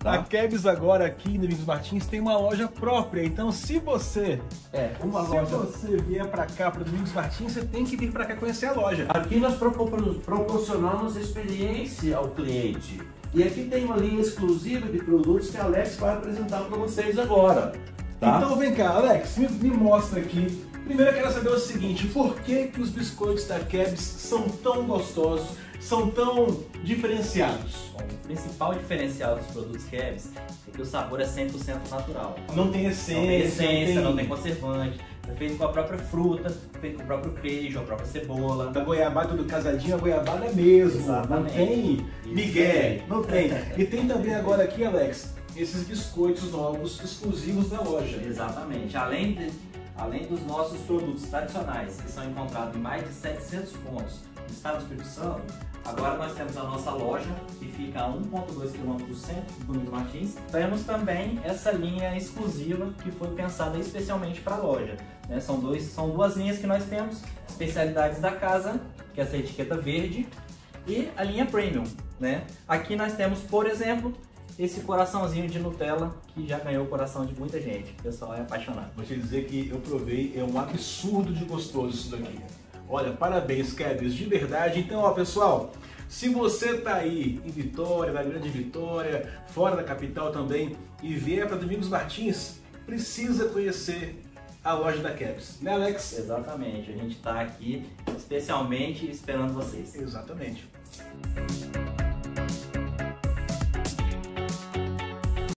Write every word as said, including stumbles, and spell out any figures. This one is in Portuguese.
Tá? A Kebs agora aqui no Domingos Martins tem uma loja própria, então se você É, uma se loja. você vier para cá, para Domingos Martins, você tem que vir para cá conhecer a loja. Aqui nós propor- proporcionamos experiência ao cliente. E aqui tem uma linha exclusiva de produtos que a Alex vai apresentar para vocês agora. Tá? Então vem cá, Alex, me, me mostra aqui. Primeiro eu quero saber o seguinte, por que que os biscoitos da Kebs são tão gostosos, são tão diferenciados? Bom, o principal diferencial dos produtos Kebs é que o sabor é cem por cento natural. Não tem essência, Não tem essência, não tem tem conservante. É feito com a própria fruta, feito com o próprio queijo, a própria cebola. da goiabada, tudo casadinho, a goiabada mesmo. Exatamente. Não tem Isso migué, aí. não tem. E tem também agora aqui, Alex, esses biscoitos novos, exclusivos da loja. Exatamente. Além, de, além dos nossos produtos tradicionais, que são encontrados em mais de setecentos pontos no estado do Espírito Santo, agora nós temos a nossa loja, que fica a um vírgula dois quilômetros do centro do Domingos Martins. Temos também essa linha exclusiva que foi pensada especialmente para a loja. Né? São, dois, são duas linhas que nós temos, especialidades da casa, que é essa etiqueta verde, e a linha Premium. Né? Aqui nós temos, por exemplo, esse coraçãozinho de Nutella, que já ganhou o coração de muita gente. O pessoal é apaixonado. Vou te dizer que eu provei, é um absurdo de gostoso isso daqui. Olha, parabéns, Kebs, de verdade. Então, ó, pessoal, se você tá aí em Vitória, na Grande Vitória, fora da capital também, e vier para Domingos Martins, precisa conhecer a loja da Kebs, né, Alex? Exatamente, a gente está aqui especialmente esperando vocês. Exatamente.